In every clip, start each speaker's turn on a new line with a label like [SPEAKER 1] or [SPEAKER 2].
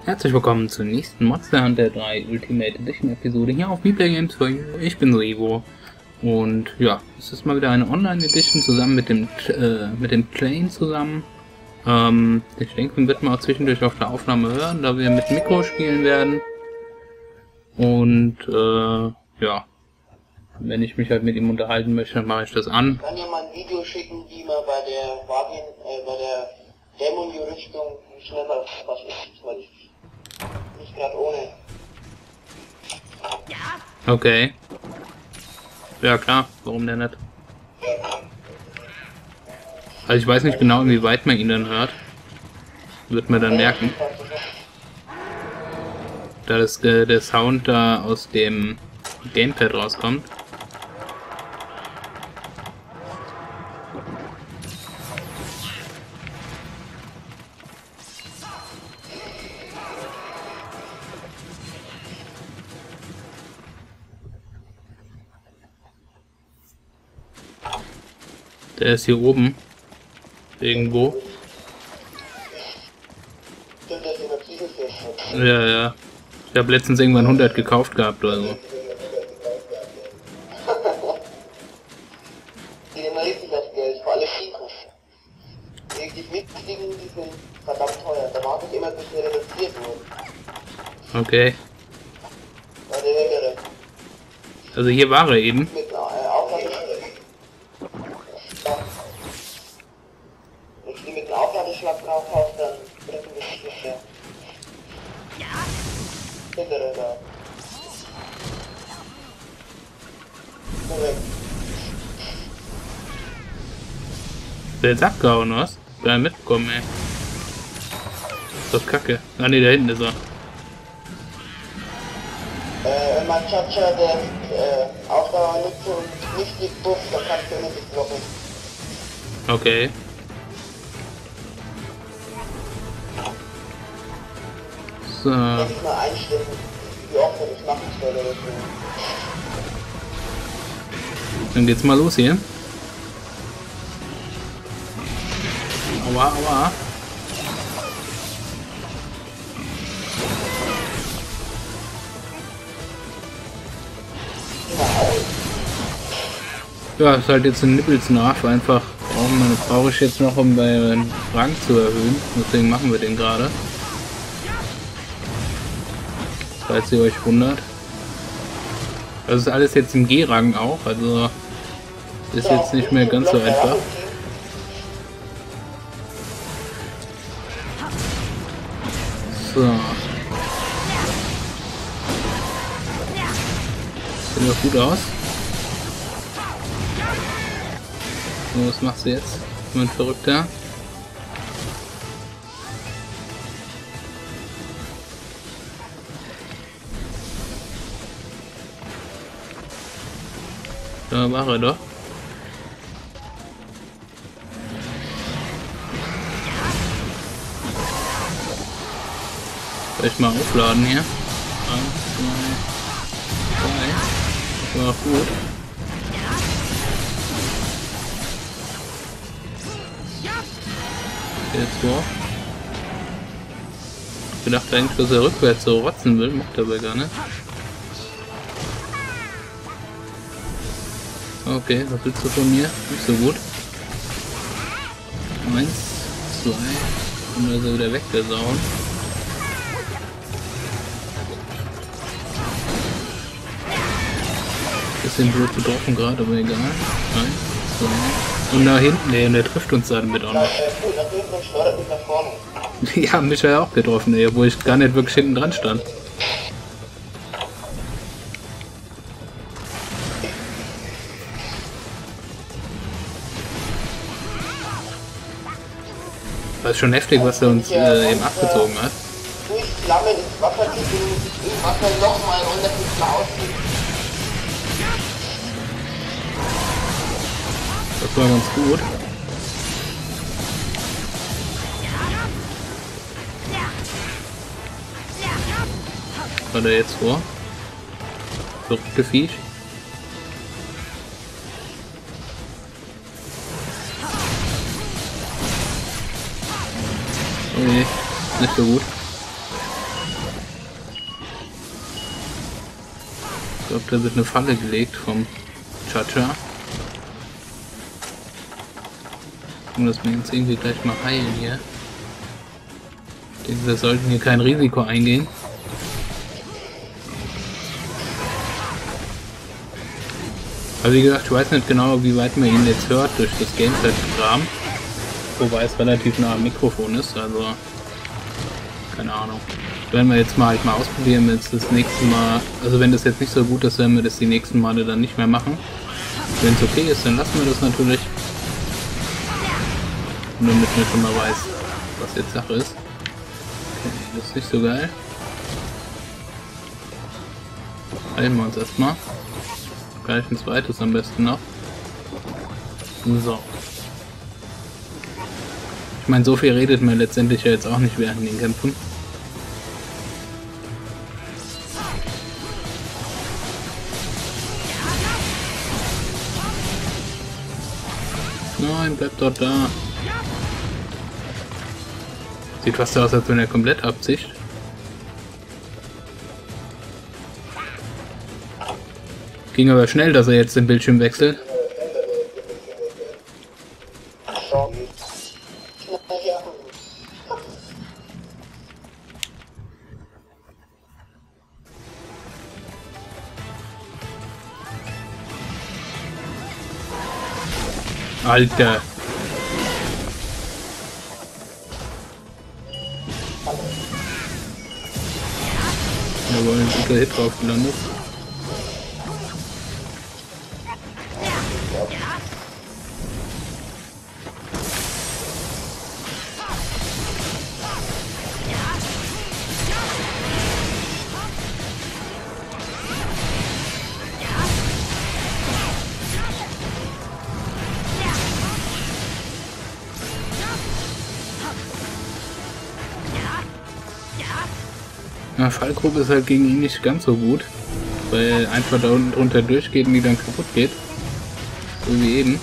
[SPEAKER 1] Herzlich willkommen zur nächsten Monster Hunter 3 Ultimate Edition Episode hier auf Bplay Games for You. Ich bin Revo und ja, es ist mal wieder eine Online Edition zusammen mit dem Plane zusammen. Ich denke, wir werden auch zwischendurch auf der Aufnahme hören, da wir mit Mikro spielen werden. Und ja, wenn ich mich halt mit ihm unterhalten möchte, dann mache ich das an.
[SPEAKER 2] Ich kann dir mal ein Video schicken, wie man bei der Dämon-Rüstung schneller was ist, weil ich nicht gerade ohne.
[SPEAKER 1] Okay. Ja klar, warum denn nicht? Also ich weiß nicht genau, inwieweit man ihn dann hört. Wird man dann merken. Da der Sound da aus dem Gamepad rauskommt. Der ist hier oben. Irgendwo.
[SPEAKER 2] Stimmt, das über Psychofest.
[SPEAKER 1] Ja, ja. Ich habe letztens irgendwann 100 gekauft gehabt oder so.
[SPEAKER 2] Die nehmen richtig das Geld, vor allem Psychos. Die Mitglieder, die sind verdammt teuer. Da warte ich immer, bis sie reduziert wurden.
[SPEAKER 1] Okay.
[SPEAKER 2] Bei der Höhere.
[SPEAKER 1] Also hier war er eben.
[SPEAKER 2] Mit einer Aufladeschlag. Wenn du die mit einem Aufladeschlag drauf hast, dann bringen wir es sicher. Hintere da. Korrekt.
[SPEAKER 1] Der ist abgehauen, was? Da mitbekommen, ey. Das ist kacke. Ah ne, da hinten ist er.
[SPEAKER 2] Wenn man Chacha der Ausdauernutzung nicht liegt, dann kannst du nicht blocken.
[SPEAKER 1] Okay. So.
[SPEAKER 2] Kann ich mal einstellen, wie oft er das machen soll oder so.
[SPEAKER 1] Dann geht's mal los hier. Aua, aua. Ja, ist halt jetzt ein Nippelsnarf, einfach brauche ich jetzt noch, um meinen Rang zu erhöhen. Deswegen machen wir den gerade. Falls ihr euch wundert. Das ist alles jetzt im G-Rang auch, also ist jetzt nicht mehr ganz so einfach. So. Sieht doch gut aus. So, was machst du jetzt? Mein Verrückter. Da war er doch. Vielleicht mal aufladen hier. 1, 2, 3. Das war auch gut. Jetzt vor. Ich dachte eigentlich, dass er rückwärts so rotzen will, macht er aber gar nicht. Okay, was willst du von mir? Nicht so gut. 1, 2. Und er ist wieder weggesauen. Bisschen blöd getroffen gerade, aber egal. 1, 2. Und nach hinten, nee, und der trifft uns damit auch noch. Ja, mich ja auch getroffen, ey, wo ich gar nicht wirklich hinten dran stand. Das ist schon heftig, was er uns eben abgezogen hat.
[SPEAKER 2] Durch Flamme ins Wasser kippen, im Wasser nochmal runter die Flausen.
[SPEAKER 1] Das war ganz gut. Was hat er jetzt vor? Verrückte Viech. Oh je, nicht so gut. glaube, da wird eine Falle gelegt vom Chacha. Und das wir jetzt irgendwie gleich mal heilen hier. Ich denke, wir sollten hier kein Risiko eingehen. Aber wie gesagt, ich weiß nicht genau, wie weit man ihn jetzt hört durch das Gamepad-Programm. Wobei es relativ nah am Mikrofon ist, also keine Ahnung. Werden wir jetzt mal ausprobieren, wenn es das nächste Mal, also wenn das jetzt nicht so gut ist, werden wir das die nächsten Male dann nicht mehr machen. Wenn es okay ist, dann lassen wir das natürlich. Und damit man schon mal weiß, was jetzt Sache ist. Okay, das ist nicht so geil. Heilen wir uns erstmal. Gleich ein zweites am besten noch. So. Ich meine, so viel redet man letztendlich ja jetzt auch nicht während den Kämpfen. Nein, bleibt dort da. Sieht fast aus, als wenn er komplett absicht. Ging aber schnell, dass er jetzt den Bildschirm wechselt. Alter. Jawohl, ein guter Hit drauf gelandet. Na, Fallgrube ist halt gegen ihn nicht ganz so gut, weil er einfach da unten drunter durchgeht und die dann kaputt geht. So wie eben.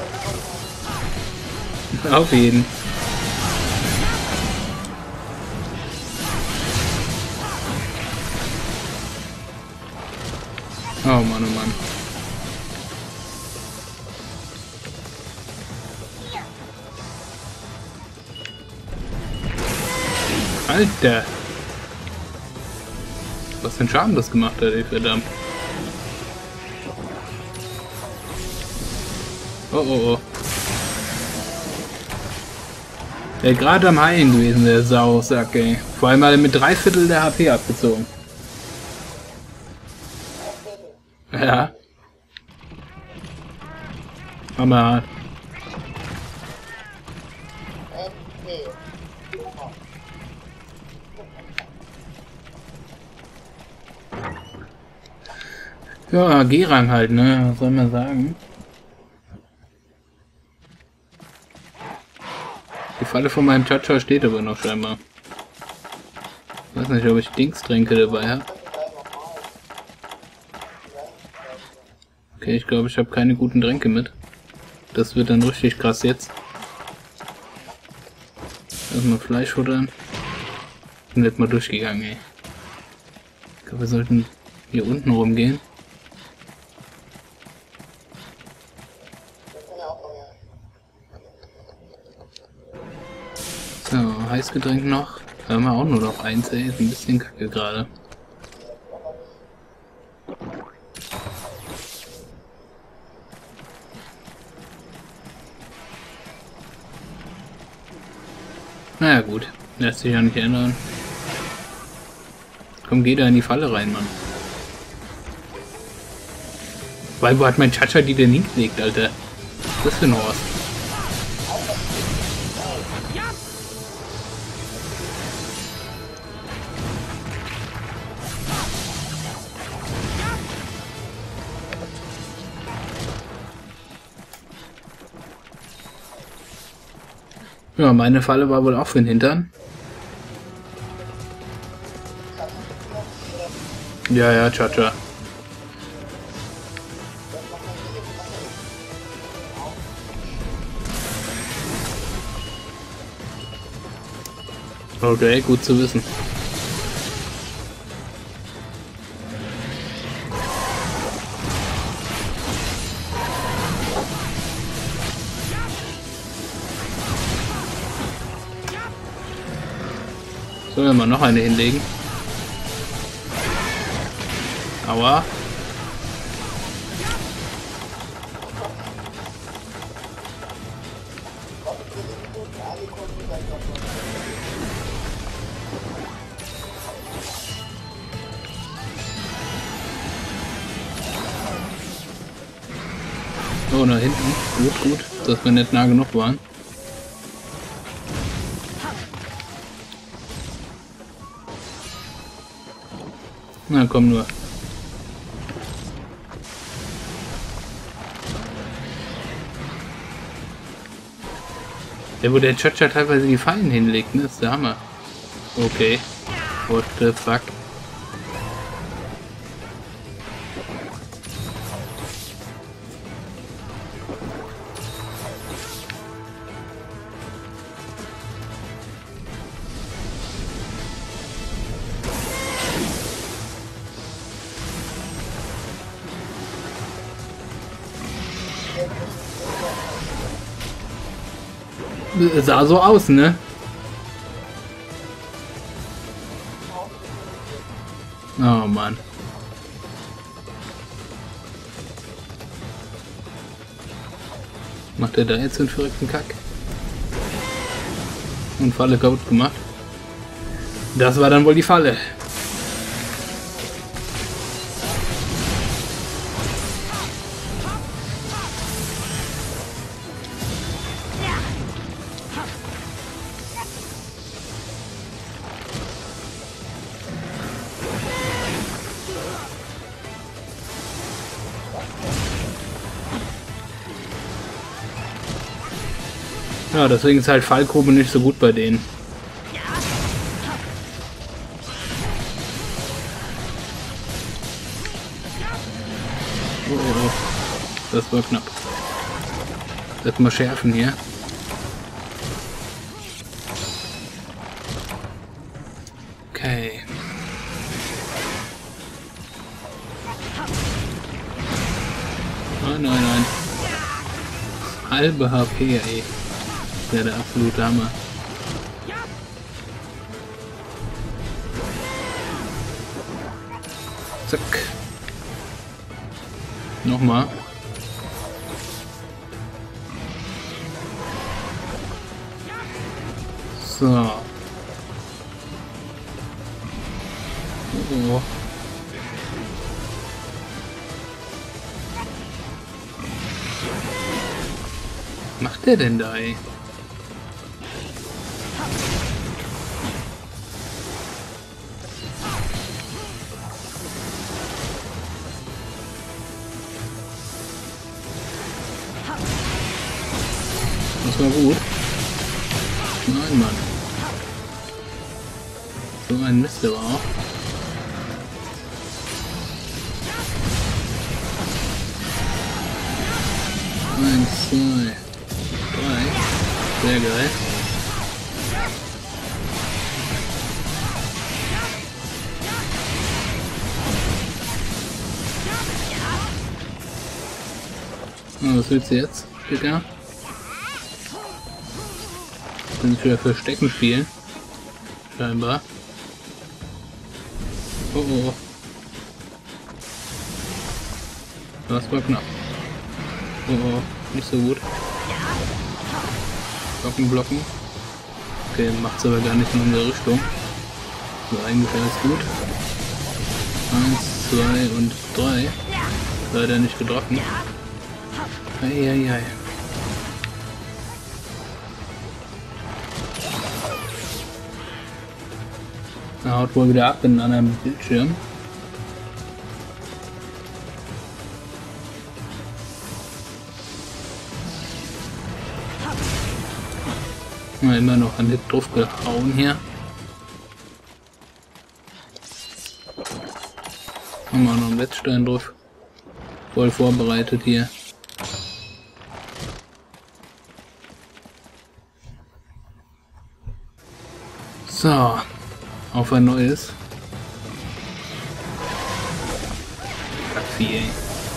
[SPEAKER 1] Auf jeden. Oh Mann, oh Mann. Alter! Was für ein Schaden das gemacht hat, ey, verdammt. Oh, oh, oh. Der gerade am Heilen gewesen, der Sausack, ey. Vor allem hat er mit 3/4 der HP abgezogen. Ja. Aber... Ja, G-Rang halt, ne? Was soll man sagen? Die Falle von meinem Chacha steht aber noch scheinbar. Ich weiß nicht, ob ich Dingstränke dabei habe. Okay, ich glaube, ich habe keine guten Tränke mit. Das wird dann richtig krass jetzt. Erstmal Fleisch futtern. Bin jetzt mal durchgegangen, ey. Ich glaube, wir sollten hier unten rumgehen. So, Heißgetränk noch. Da haben wir auch nur noch eins, ey. Ist ein bisschen kacke gerade. Naja gut, lässt sich ja nicht ändern. Komm, geh da in die Falle rein, Mann. Weil wo hat mein Chacha die denn hingelegt, Alter? Was ist das für ein Horst? Ja, meine Falle war wohl auch für den Hintern. Ja, ja, Chacha. Okay, gut zu wissen. Sollen wir mal noch eine hinlegen? Aua. Oh, nach hinten. Gut, gut, dass wir nicht nah genug waren. Na komm nur. Ja, wo der Chacha teilweise die Fallen hinlegt, ne? Ist der Hammer. Okay. What the fuck? Sah so aus, ne? Oh Mann. Macht er da jetzt den verrückten Kack? Und Falle kaputt gemacht. Das war dann wohl die Falle. Ja, deswegen ist halt Fallgrube nicht so gut bei denen. Oh, oh, oh. Das war knapp. Jetzt mal schärfen hier. Okay. Nein, nein, nein. Halbe HP, ey. Ja, der absolute Hammer. Zack. Nochmal. So. Oh. Was macht der denn da, ey? Das war gut. Nein, Mann. So ein Mist aber auch. Eins, zwei, drei. Sehr geil. Oh, was willst du jetzt, Digga? Sind wieder Verstecken spielen. Scheinbar. Oh oh. Das war knapp. Oh oh. Nicht so gut. Blocken, blocken. Okay, macht's aber gar nicht in unsere Richtung. So, eigentlich alles gut. 1, 2 und 3. Leider nicht getroffen. Eieiei. Er haut wohl wieder ab in einem Bildschirm. Ja, immer noch ein Hit drauf gehauen hier. Haben wir noch einen Wetzstein drauf. Voll vorbereitet hier. So. Auf ein neues. Kackvieh, ey.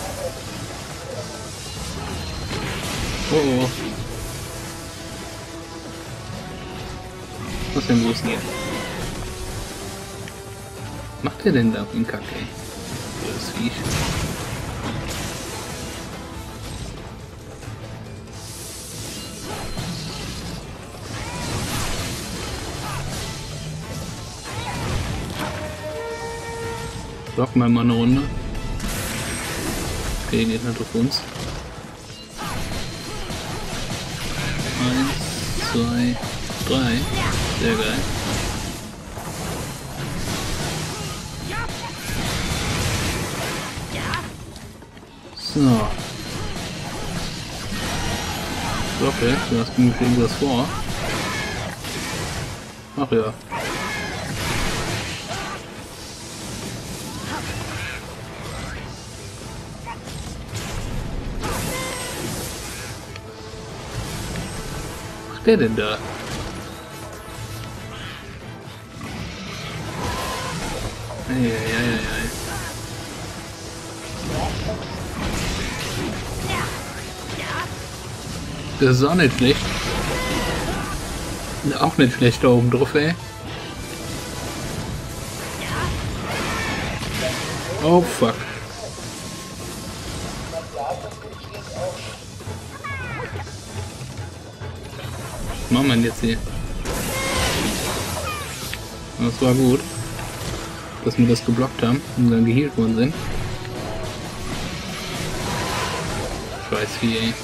[SPEAKER 1] Oh oh. Was denn los hier? macht der denn da auf den Kack, ey? Das Viech. Blocken wir mal eine Runde. Okay, geht nicht auf uns. 1, 2, 3. Sehr geil. So. Okay, du hast mir irgendwas vor. Ach ja. Was ist der denn da? Eieieiei. Das ist auch nicht schlecht. Auch nicht schlecht da oben drauf, ey. Oh fuck. Was machen wir denn jetzt hier? Das war gut, dass wir das geblockt haben und dann geheilt worden sind. Scheiß Vieh, ey.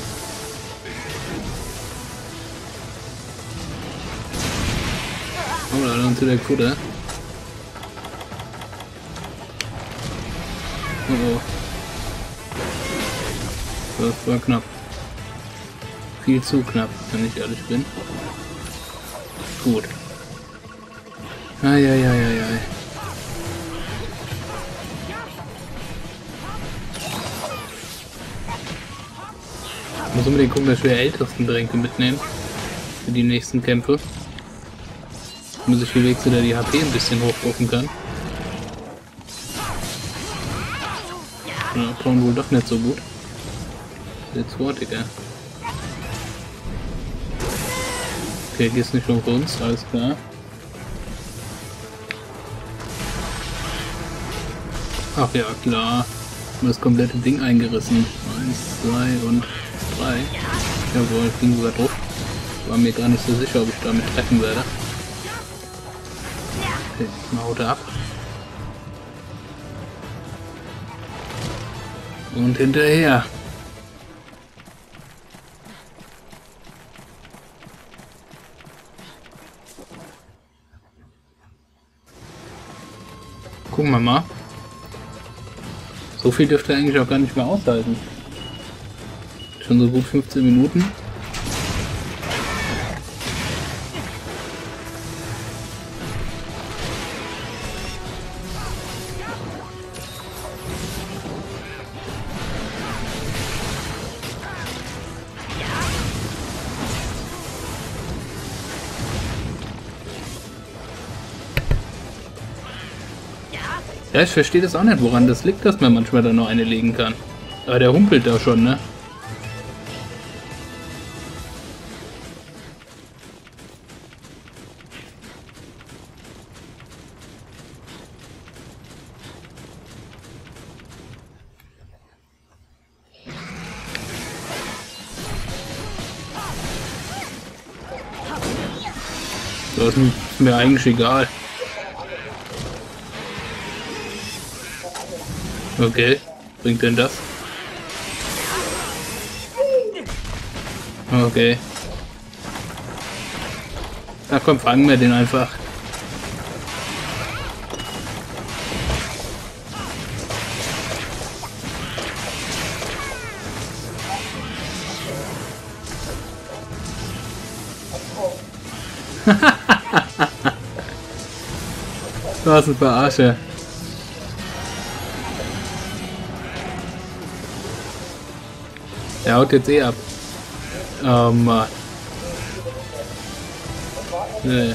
[SPEAKER 1] Oh, da hat uns wieder Kutter. Oh, oh. Das war knapp. Viel zu knapp, wenn ich ehrlich bin. Gut. Eieieiei. Ich muss unbedingt gucken, dass wir ältesten Tränke mitnehmen. Für die nächsten Kämpfe. Muss ich hier wenigstens wieder die HP ein bisschen hochrufen kann. Ja, Braun wohl doch nicht so gut. Jetzt Digga. Okay, hier ist nicht um uns, alles klar. Ach ja, klar. Das komplette Ding eingerissen. 1, 2 und 3. Jawohl, ging sogar drauf. War mir gar nicht so sicher, ob ich damit treffen werde. Okay, mal haut er ab. Und hinterher. Gucken wir mal. So viel dürfte er eigentlich auch gar nicht mehr aushalten. Schon so gut 15 Minuten. Ja, ich verstehe das auch nicht, woran das liegt, dass man manchmal da noch eine legen kann. Aber der humpelt da schon, ne? Das ist mir eigentlich egal. Okay, bringt denn das? Okay. Na komm, fangen wir den einfach. Was ein Verarsche. Er haut jetzt eh ab. Oh Mann. Nee.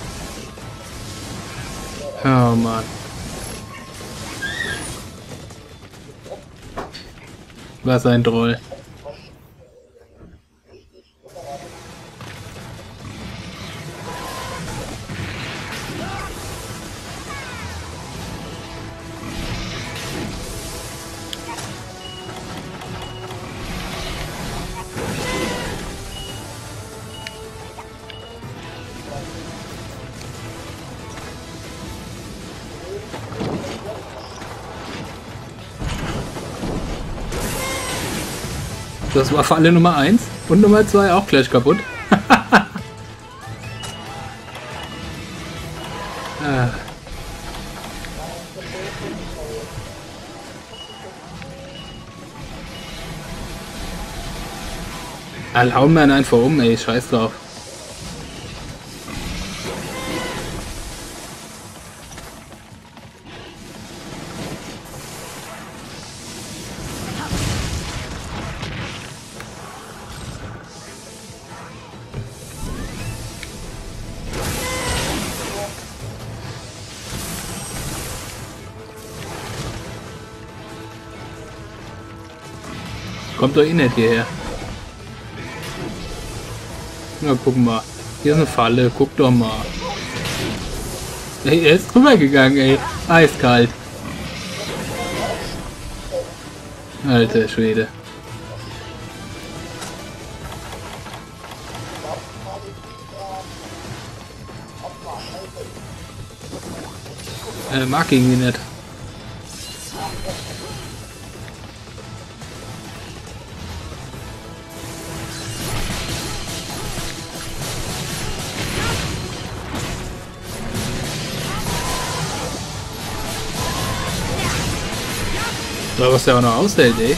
[SPEAKER 1] Oh Mann. Was ein Troll. Das war Falle Nummer 1 und Nummer 2 auch gleich kaputt. Ah. Hauen wir ihn einfach um, ey, scheiß drauf. Kommt doch eh nicht hierher. Na, guck mal. Hier ist eine Falle, guck doch mal. Ey, er ist drüber gegangen, ey. Eiskalt. Alter Schwede. Mag irgendwie nicht. So, was der auch noch aushält, ey.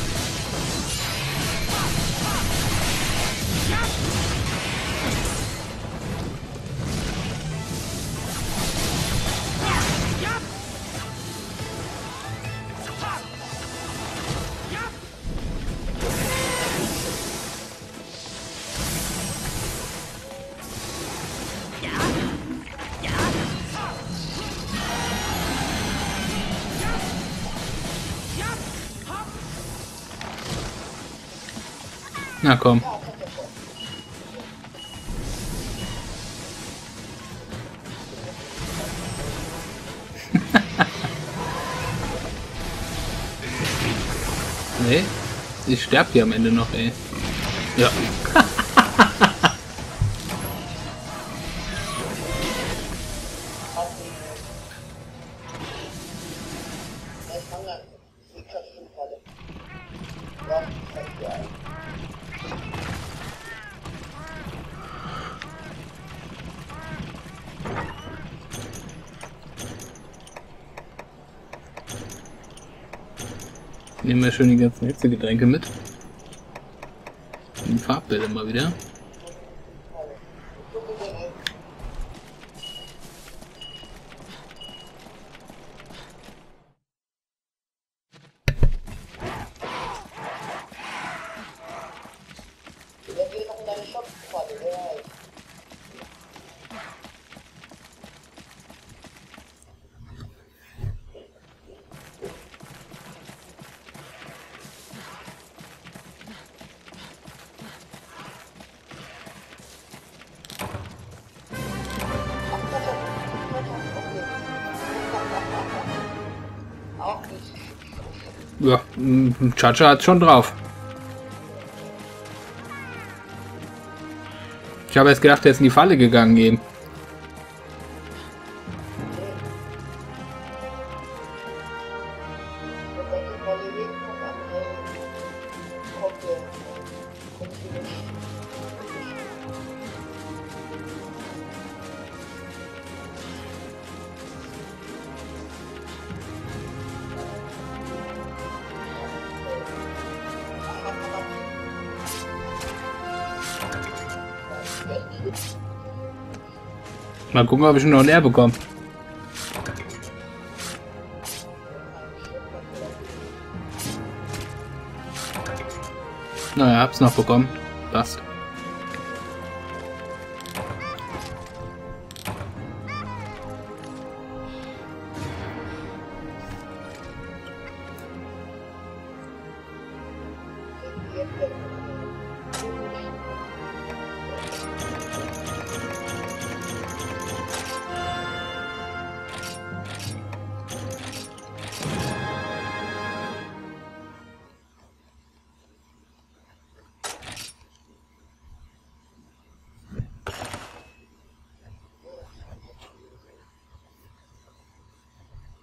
[SPEAKER 1] Na komm. Nee, ich sterb hier am Ende noch, ey. Ja. Nehmen wir schön die ganzen Hitzegetränke mit. Die Farbbilder mal wieder. Ja, Chacha hat schon drauf. Ich habe jetzt gedacht, er ist in die Falle gegangen eben. Mal gucken, ob ich ihn noch leer bekomme. Naja, hab's noch bekommen. Passt.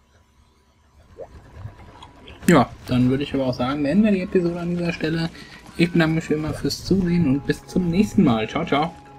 [SPEAKER 1] Ja, dann würde ich aber auch sagen, beenden wir die Episode an dieser Stelle. Ich bedanke mich wie immer fürs Zusehen und bis zum nächsten Mal. Ciao, ciao.